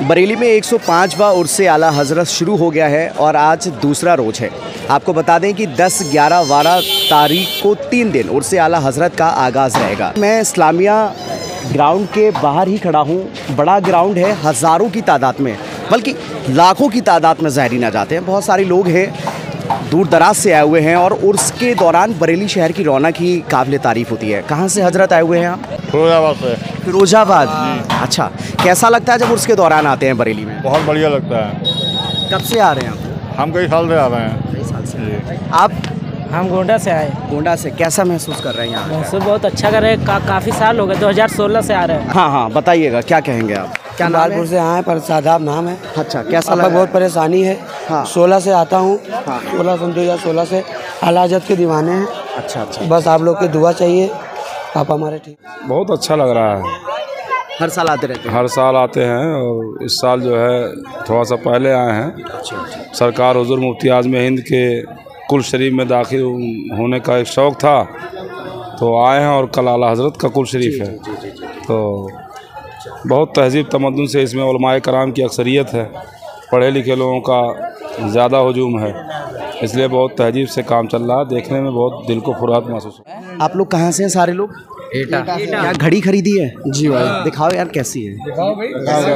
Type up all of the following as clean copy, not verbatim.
बरेली में 105वां उर्स आला हज़रत शुरू हो गया है और आज दूसरा रोज़ है। आपको बता दें कि 10, 11, 12 तारीख को 3 दिन उर्स आला हज़रत का आगाज़ रहेगा। मैं इस्लामिया ग्राउंड के बाहर ही खड़ा हूँ। बड़ा ग्राउंड है, हज़ारों की तादाद में बल्कि लाखों की तादाद में ज़ायरीन आ जाते हैं। बहुत सारे लोग हैं, दूर दराज से आए हुए हैं और उर्स के दौरान बरेली शहर की रौनक ही काबिल तारीफ़ होती है। कहाँ से हज़रत आए हुए हैं आप? फिरोजाबाद से। फिरोजाबाद। अच्छा, कैसा लगता है जब उर्स के दौरान आते हैं बरेली में? बहुत बढ़िया लगता है। कब से आ रहे हैं आप? हम कई साल से आ रहे हैं। कई साल से। आप? हम गोंडा से आए। गोंडा से। कैसा महसूस कर रहे हैं यहाँ? महसूस बहुत अच्छा कर रहे हैं। काफ़ी साल हो गए, 2016 से आ रहे हैं। हाँ, बताइएगा, क्या कहेंगे आप? क्या लालपुर से आए पर सादाब नाम है। अच्छा, कैसा लगा? बहुत परेशानी है। हाँ। 16 से आता हूँ। हाँ। 2016 से आला हज़रत के दीवाने हैं। अच्छा। बस आप लोग की दुआ चाहिए, आप हमारे ठीक। बहुत अच्छा लग रहा है। हर साल आते रहते हैं? हर साल आते हैं और इस साल जो है थोड़ा सा पहले आए हैं। अच्छा। सरकार हुजूर मुफ्ती आज़म हिंद के कुल शरीफ में दाखिल होने का एक शौक़ था तो आए हैं और कल आला हज़रत का कुल शरीफ है। तो बहुत तहज़ीब तमद्दुन से इसमें उलमाए कराम की अक्सरियत है, पढ़े लिखे लोगों का ज़्यादा हुजूम है, इसलिए बहुत तहज़ीब से काम चल रहा है। देखने में बहुत दिल को फुरात महसूस होता है। आप लोग कहाँ से हैं सारे लोग? एटा। क्या घड़ी खरीदी है? जी भाई। दिखाओ यार कैसी है। दिखाओ भाई।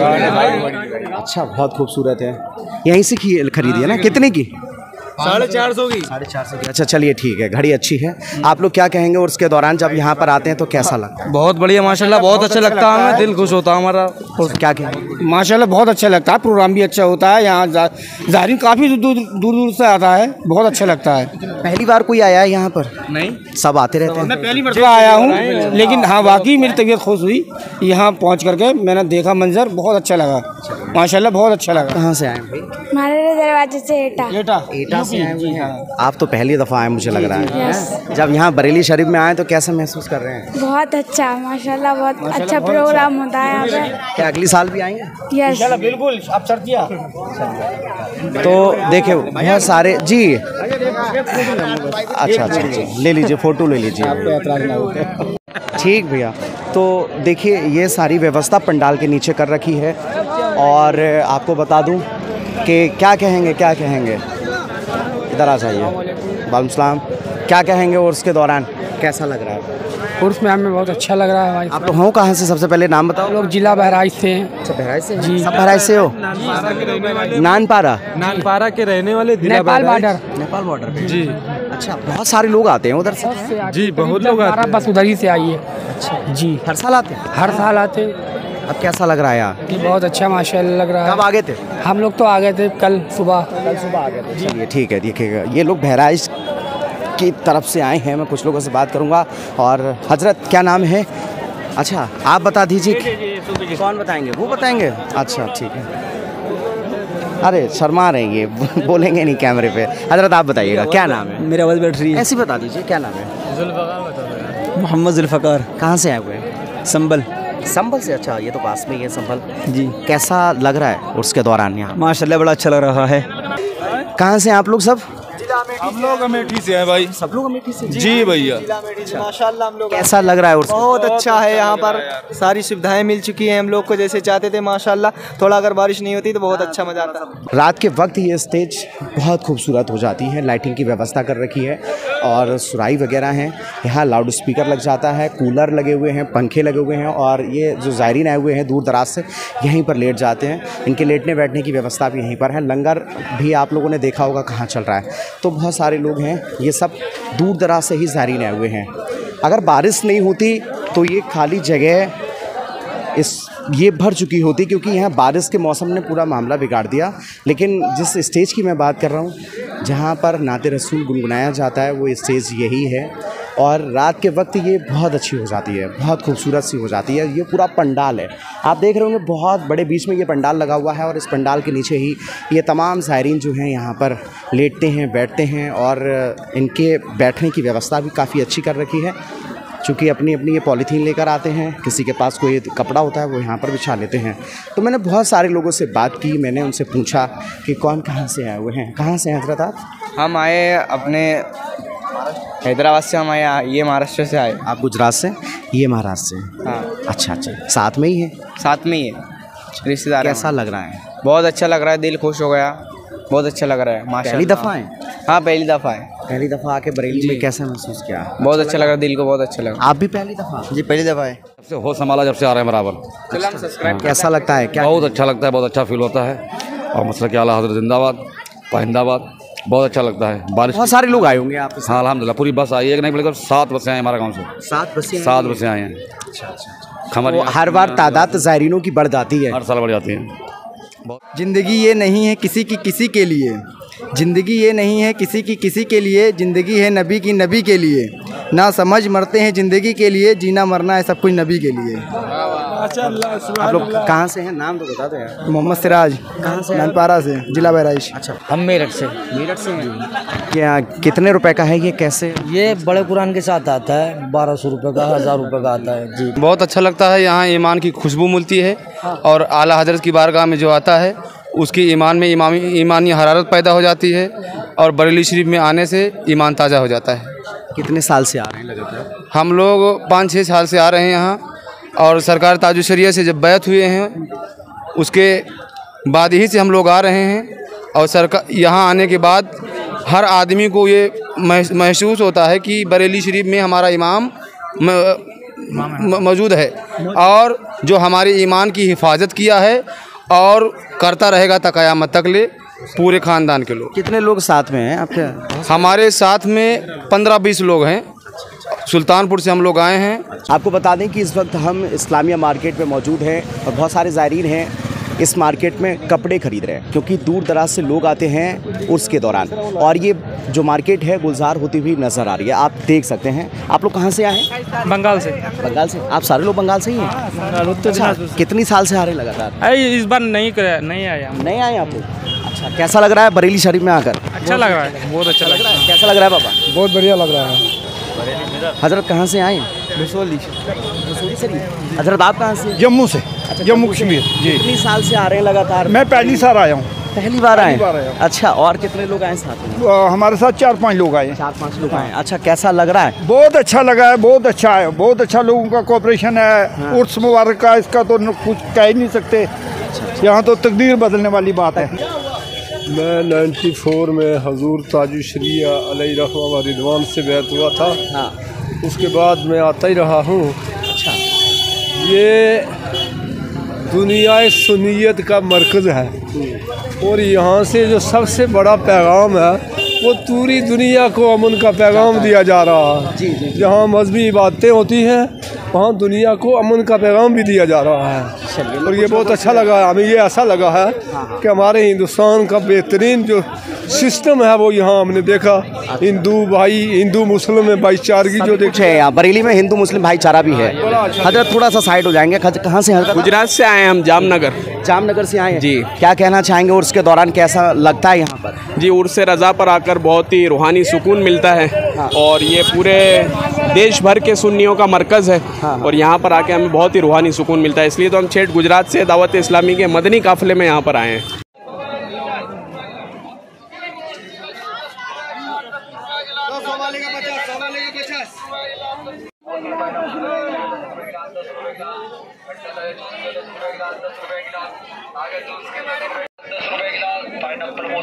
अच्छा, बहुत खूबसूरत है। यहीं से खरीदी है ना? कितने की? 450 की। 450 की। अच्छा, चलिए ठीक है, घड़ी अच्छी है। आप लोग क्या कहेंगे उर्स के दौरान जब यहाँ पर आते हैं तो कैसा लगता है? बहुत बढ़िया, माशाल्लाह, बहुत अच्छा लगता है हमें, दिल खुश होता है हमारा। क्या कहेंगे? माशाल्लाह बहुत अच्छा लगता है, प्रोग्राम भी अच्छा होता है। यहाँ ज़ाहिरीन काफ़ी दूर से आता है, बहुत अच्छा लगता है। पहली बार कोई आया है यहाँ पर? नहीं, सब आते रहते हैं? मैं पहली मरतबा आया हूँ, लेकिन हाँ वाकई मेरी तबीयत खुश हुई। यहाँ पहुँच करके मैंने देखा मंजर, बहुत अच्छा लगा, माशाल्लाह बहुत अच्छा लगा। कहाँ से आए भाई? हमारे दरवाजे से एटा से आए हुए हैं। आप तो पहली दफ़ा आए मुझे लग रहा है। जब यहाँ बरेली शरीफ में आए तो कैसा महसूस कर रहे हैं? बहुत अच्छा, माशाल्लाह बहुत अच्छा प्रोग्राम होता है यहाँ पे। क्या अगली साल भी आएंगे? यस बिल्कुल, आप शर्तिया। तो देखिए बहुत सारे जी। अच्छा, ले लीजिए, फ़ोटो ले लीजिए। ठीक भैया। तो देखिए ये सारी व्यवस्था पंडाल के नीचे कर रखी है और आपको बता दूं कि क्या कहेंगे इधर आ जाइए। वालेकुम सलाम। क्या कहेंगे उर्स के दौरान कैसा लग रहा है? उर्स में हमें बहुत अच्छा लग रहा है भाई। आप लोग हो कहाँ से? सबसे पहले नाम बताओ। लोग जिला बहराइच से हैं। अच्छा, बहराइच से जी। सब बहराइच से हो? नानपारा के रहने वाले, नेपाल बॉर्डर पे। जी। अच्छा, बहुत सारे लोग आते हैं उधर से? जी, बहुत लोग आते हैं, बस उधर ही से आइए। अच्छा जी, हर साल आते हैं? हर साल आते हैं। अब कैसा लग रहा है यार? बहुत अच्छा माशाल्लाह लग रहा है। कब आ गए थे? हम लोग तो आ गए थे कल सुबह आ गए थे। चलिए ठीक है। देखिएगा ये लोग बहराइच की तरफ से आए हैं। मैं कुछ लोगों से बात करूंगा। और हजरत क्या नाम है? अच्छा, आप बता दीजिए। कौन बताएंगे? वो बताएंगे? अच्छा ठीक है। अरे शर्मा रहे हैं ये, बोलेंगे नहीं कैमरे पे। हजरत आप बताइएगा क्या नाम है? मेरी आवाज़ बैठ रही है। ऐसे बता दीजिए क्या नाम है? मोहम्मद जुल्फ़कार। कहाँ से आए हुए हैं? संबल। संभल से। अच्छा, ये तो पास में ही है संभल। जी। कैसा लग रहा है उसके दौरान यहाँ? माशाल्लाह बड़ा अच्छा लग रहा है। कहाँ से हैं आप लोग सब? हम लोग अमेठी से हैं भाई। सब लोग अमेठी से? जी भैया। माशाल्लाह हम लोग। कैसा लग रहा है उसको? बहुत अच्छा है, यहाँ पर सारी सुविधाएं मिल चुकी हैं हम लोग को जैसे चाहते थे। माशाल्लाह, थोड़ा अगर बारिश नहीं होती तो बहुत अच्छा मजा आता। रात के वक्त ये स्टेज बहुत खूबसूरत हो जाती है। लाइटिंग की व्यवस्था कर रखी है और सुराई वगैरह हैं। यहाँ लाउड स्पीकर लग जाता है, कूलर लगे हुए हैं, पंखे लगे हुए हैं और ये जो ज़ायरीन आए हुए हैं दूर दराज से यहीं पर लेट जाते हैं। इनके लेटने बैठने की व्यवस्था भी यहीं पर है। लंगर भी आप लोगों ने देखा होगा कहाँ चल रहा है। तो बहुत सारे लोग हैं, ये सब दूर दराज से ही ज़ायरीन आए हुए हैं। अगर बारिश नहीं होती तो ये खाली जगह ये भर चुकी होती, क्योंकि यहाँ बारिश के मौसम ने पूरा मामला बिगाड़ दिया। लेकिन जिस स्टेज की मैं बात कर रहा हूँ जहाँ पर नाते रसूल गुनगुनाया जाता है वो स्टेज यही है और रात के वक्त ये बहुत अच्छी हो जाती है, बहुत खूबसूरत सी हो जाती है। ये पूरा पंडाल है, आप देख रहे होंगे बहुत बड़े बीच में ये पंडाल लगा हुआ है और इस पंडाल के नीचे ही ये तमाम ज़ायरीन जो हैं यहाँ पर लेटते हैं, बैठते हैं और इनके बैठने की व्यवस्था भी काफ़ी अच्छी कर रखी है। चूँकि अपनी अपनी ये पॉलीथीन लेकर आते हैं, किसी के पास कोई कपड़ा होता है वो यहाँ पर बिछा लेते हैं। तो मैंने बहुत सारे लोगों से बात की, मैंने उनसे पूछा कि कौन कहाँ से आए हुए हैं। कहाँ से हैं हजरत आप? हम आए अपने हैदराबाद से, हम आए, ये महाराष्ट्र से आए। आप गुजरात से, ये महाराष्ट्र से? हाँ। अच्छा, साथ में ही है? साथ में ही है। रिश्तेदार हैं कैसा लग रहा है? बहुत अच्छा लग रहा है, दिल खुश हो गया, बहुत अच्छा लग रहा है माशाल्लाह। पहली दफ़ा है? हाँ पहली दफ़ा है। पहली दफ़ा आके बरेली में कैसा महसूस किया? बहुत अच्छा लग रहा है, दिल को बहुत अच्छा लगा। आप भी पहली दफ़ा? जी पहली दफ़ा है। जब से होश संभाला जब से आ रहे हैं बराबर। कैसा लगता है? क्या बहुत अच्छा लगता है, बहुत अच्छा फील होता है। और मसला के आला हज़रत जिंदाबाद, पाइंदाबाद, बहुत अच्छा लगता है। बारिश बहुत सारे लोग आए होंगे आप? हाँ अल्हम्दुलिल्लाह, पूरी बस आई है कि नहीं, बल्कि 7 बसें आए हमारे गाँव से। 7 बसें? 7 बसें आए हैं। तो हर बार तादाद ज़ायरीनों की बढ़ जाती है? हर साल बढ़ जाती हैं। ज़िंदगी ये नहीं है किसी की किसी के लिए, ज़िंदगी ये नहीं है किसी की किसी के लिए, ज़िंदगी है नबी की नबी के लिए। ना समझ मरते हैं ज़िंदगी के लिए, जीना मरना है सब कुछ नबी के लिए। आप लोग कहाँ से हैं? नाम तो बता दो यार। मोहम्मद सिराज, कहाँ से? नानपारा से, जिला बहराइच। अच्छा, हम मेरठ से। मेरठ से हैं? क्या कितने रुपए का है ये? कैसे? ये बड़े कुरान के साथ आता है, 1200 रुपये का, 1000 रुपये का आता है जी। बहुत अच्छा लगता है, यहाँ ईमान की खुशबू मिलती है और आला हज़रत की बारगाह में जो आता है उसकी ईमान में ईमानी हरारत पैदा हो जाती है और बरेली शरीफ में आने से ईमान ताज़ा हो जाता है। कितने साल से आ रहे हैं लगातार? हम लोग 5-6 साल से आ रहे हैं यहाँ, और सरकार ताजुल शरिया से जब बैत हुए हैं उसके बाद ही से हम लोग आ रहे हैं। और सरकार यहाँ आने के बाद हर आदमी को ये महसूस होता है कि बरेली शरीफ में हमारा इमाम मौजूद है और जो हमारे ईमान की हिफाजत किया है और करता रहेगा तक क़यामत तक ले, पूरे ख़ानदान के लोग। कितने लोग साथ में हैं आपके? हमारे साथ में 15-20 लोग हैं, सुल्तानपुर से हम लोग आए हैं। आपको बता दें कि इस वक्त हम इस्लामिया मार्केट में मौजूद हैं और बहुत सारे ज़ायरीन हैं इस मार्केट में कपड़े खरीद रहे हैं, क्योंकि दूर दराज से लोग आते हैं उर्स के दौरान। और ये जो मार्केट है गुलजार होती हुई नज़र आ रही है, आप देख सकते हैं। आप लोग कहाँ से आए हैं? बंगाल से। बंगाल से? आप सारे लोग बंगाल से ही हैं? अच्छा, कितनी साल से आ रहे हैं लगातार? इस बार नहीं आया। नहीं आए आप लोग? अच्छा, कैसा लग रहा है बरेली शरीफ में आकर? अच्छा लग रहा है, बहुत अच्छा लग रहा है। कैसा लग रहा है बाबा? बहुत बढ़िया लग रहा है। हजरत कहाँ से आए? बसोली। हजरत आप कहाँ से? जम्मू से। जम्मू कश्मीर जी। कितनी साल से आ रहे हैं लगातार? मैं पहली साल आया हूँ। पहली बार आए? बार आया। अच्छा, और कितने लोग आए साथ में? हमारे साथ 4-5 लोग आए। 4-5 लोग आए। अच्छा, कैसा लग रहा है? बहुत अच्छा लगा है, बहुत अच्छा है, बहुत अच्छा लोगों का कोऑपरेशन है। उर्स मुबारक का इसका तो कुछ कह ही नहीं सकते। यहाँ तो तकदीर बदलने वाली बात है। मैं 94 में हजूर ताजुल शरिया अलैहि रहमत व रिदवान से बैत हुआ था। हाँ। उसके बाद मैं आता ही रहा हूँ। अच्छा। ये दुनिया सुन्नियत का मरकज़ है और यहाँ से जो सबसे बड़ा पैगाम है वो पूरी दुनिया को अमन का पैगाम दिया जा रहा है। जहाँ मजहबी इबादतें होती हैं वहाँ दुनिया को अमन का पैगाम भी दिया जा रहा है और ये बहुत अच्छा लगा है। हमें ये ऐसा लगा है कि हमारे हिंदुस्तान का बेहतरीन जो सिस्टम है वो यहाँ हमने देखा। हिंदू मुस्लिम में भाईचारगी जो कुछ है यहाँ बरेली में, हिंदू मुस्लिम भाईचारा भी है। हजरत थोड़ा सा साइड हो जाएंगे। कहाँ से हजरत? गुजरात से आए हैं हम, जामनगर। जामनगर से आए हैं जी। क्या कहना चाहेंगे उर्स के दौरान कैसा लगता है यहाँ पर? जी, उर्स रज़ा पर आकर बहुत ही रूहानी सुकून मिलता है और ये पूरे देश भर के सुन्नियों का मरकज़ है और यहाँ पर आके हमें बहुत ही रूहानी सुकून मिलता है। इसलिए तो हम छेठ गुजरात से दावत इस्लामी के मदनी काफ़िले में यहाँ पर आए हैं। आगे तो उसके